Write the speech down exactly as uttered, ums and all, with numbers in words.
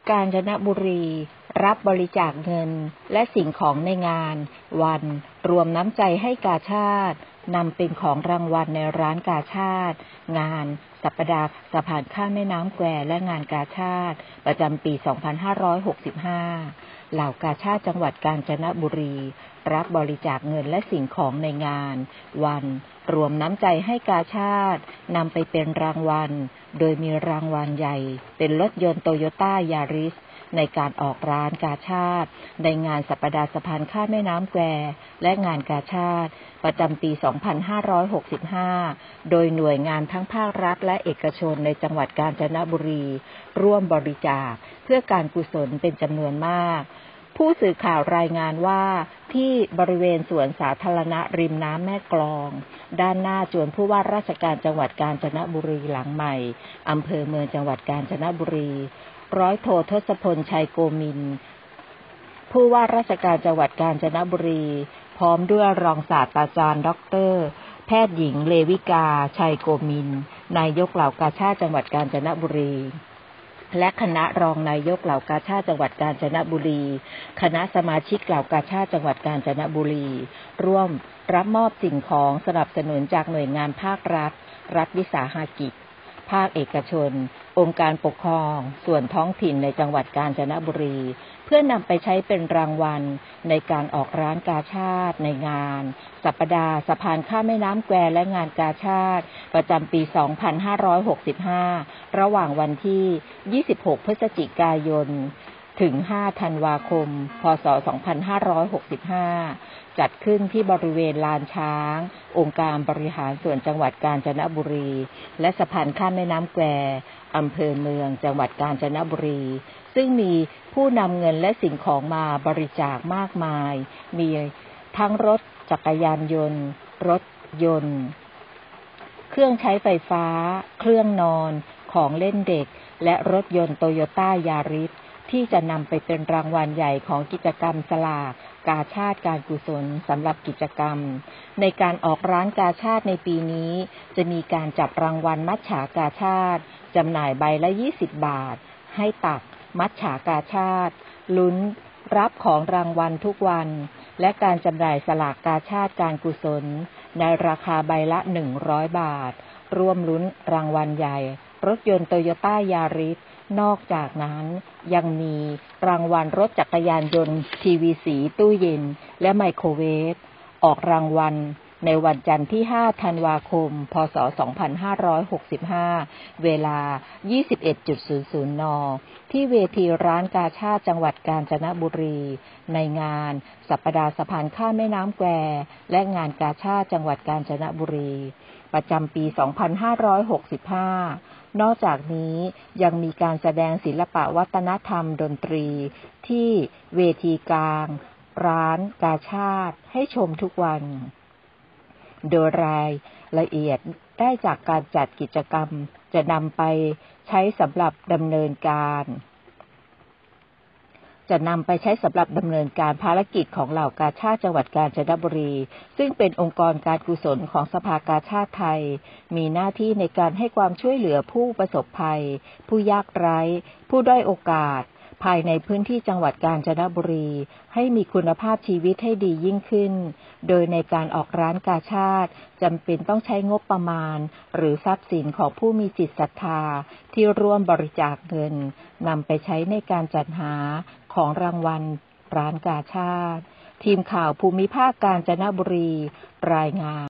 กาญจนบุรีรับบริจาคเงินและสิ่งของในงานวันรวมน้ำใจให้กาชาดนำเป็นของรางวัลในร้านกาชาดงานสัปดาห์สะพานข้ามแม่น้ำแควและงานกาชาดประจำปี สองพันห้าร้อยหกสิบห้า เหล่ากาชาดจังหวัดกาญจนบุรีรับบริจาคเงินและสิ่งของในงานวันรวมน้ำใจให้กาชาดนำไปเป็นรางวัลโดยมีรางวัลใหญ่เป็นรถยนต์โตโยต้ายาริสในการออกร้านกาชาดในงานสัปดาห์สะพานข้ามแม่น้ำแควและงานกาชาดประจำปี สองพันห้าร้อยหกสิบห้า โดยหน่วยงานทั้งภาครัฐและเอกชนในจังหวัดกาญจนบุรีร่วมบริจาคเพื่อการกุศลเป็นจำนวนมากผู้สื่อข่าวรายงานว่าที่บริเวณสวนสาธารณะริมน้ำแม่กลองด้านหน้าจวนผู้ว่าราชการจังหวัดกาญจนบุรีหลังใหม่อำเภอเมืองจังหวัดกาญจนบุรีร้อยโททศพลชัยโกมินผู้ว่าราชการจังหวัดกาญจนบุรีพร้อมด้วยรองศาสตราจารย์ด็อกเตอร์แพทย์หญิงเลวิกาชัยโกมินนายกเหล่ากาชาดจังหวัดกาญจนบุรีและคณะรองนายกเหล่ากาชาดจังหวัดกาญจนบุรีคณะสมาชิกเหล่ากาชาดจังหวัดกาญจนบุรีร่วมรับมอบสิ่งของสนับสนุนจากหน่วยงานภาครัฐรัฐวิสาหกิจภาคเอกชนองค์การปกครองส่วนท้องถิ่นในจังหวัดกาญจนบุรีเพื่อนำไปใช้เป็นรางวัลในการออกร้านกาชาดในงานสัปดาห์สะพานข้ามแม่น้ำแควและงานกาชาดประจำปี สองพันห้าร้อยหกสิบห้า ระหว่างวันที่ ยี่สิบหก พฤศจิกายนถึง ห้า ธันวาคม พ.ศ. สองพันห้าร้อยหกสิบห้า จัดขึ้นที่บริเวณลานช้างองค์การบริหารส่วนจังหวัดกาญจนบุรีและสะพานข้ามแม่น้ำแควอำเภอเมืองจังหวัดกาญจนบุรีซึ่งมีผู้นำเงินและสิ่งของมาบริจาคมากมายมีทั้งรถจักรยานยนต์รถยนต์เครื่องใช้ไฟฟ้าเครื่องนอนของเล่นเด็กและรถยนต์โตโยต้ายาริสที่จะนำไปเป็นรางวัลใหญ่ของกิจกรรมสลากกาชาดการกุศลสำหรับกิจกรรมในการออกร้านกาชาดในปีนี้จะมีการจับรางวัลมัจฉากาชาดจำหน่ายใบละยี่สิบบาทให้ตักมัจฉากาชาดลุ้นรับของรางวัลทุกวันและการจำหน่ายสลากกาชาดการกุศลในราคาใบละหนึ่งร้อยบาทร่วมลุ้นรางวัลใหญ่รถยนต์โตโยต้ายาริสนอกจากนั้นยังมีรางวัลรถจักรยานยนต์ทีวีสีตู้เย็นและไมโครเวฟออกรางวัลในวันจันทร์ที่ ห้า ธันวาคม พ.ศ. สองพันห้าร้อยหกสิบห้า เวลา ยี่สิบเอ็ดนาฬิกา น.ที่เวทีร้านกาชาดจังหวัดกาญจนบุรีในงานสัปดาห์สะพานข้ามแม่น้ำแควและงานกาชาดจังหวัดกาญจนบุรีประจำปี สองพันห้าร้อยหกสิบห้านอกจากนี้ยังมีการแสดงศิลปะวัฒนธรรมดนตรีที่เวทีกลางร้านกาชาดให้ชมทุกวันโดยรายละเอียดได้จากการจัดกิจกรรมจะนำไปใช้สำหรับดำเนินการจะนำไปใช้สำหรับดำเนินการภารกิจของเหล่ากาชาดจังหวัดกาญจนบุรีซึ่งเป็นองค์กรการกุศลของสภากาชาดไทยมีหน้าที่ในการให้ความช่วยเหลือผู้ประสบภัยผู้ยากไร้ผู้ด้อยโอกาสภายในพื้นที่จังหวัดกาญจนบุรีให้มีคุณภาพชีวิตให้ดียิ่งขึ้นโดยในการออกร้านกาชาดจำเป็นต้องใช้งบประมาณหรือทรัพย์สินของผู้มีจิตศรัทธาที่ร่วมบริจาคเงินนำไปใช้ในการจัดหาของรางวัลร้านกาชาดทีมข่าวภูมิภาคกาญจนบุรีรายงาน